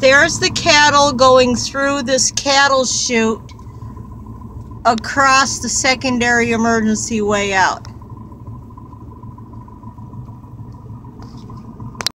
there's the cattle going through this cattle chute across the secondary emergency way out.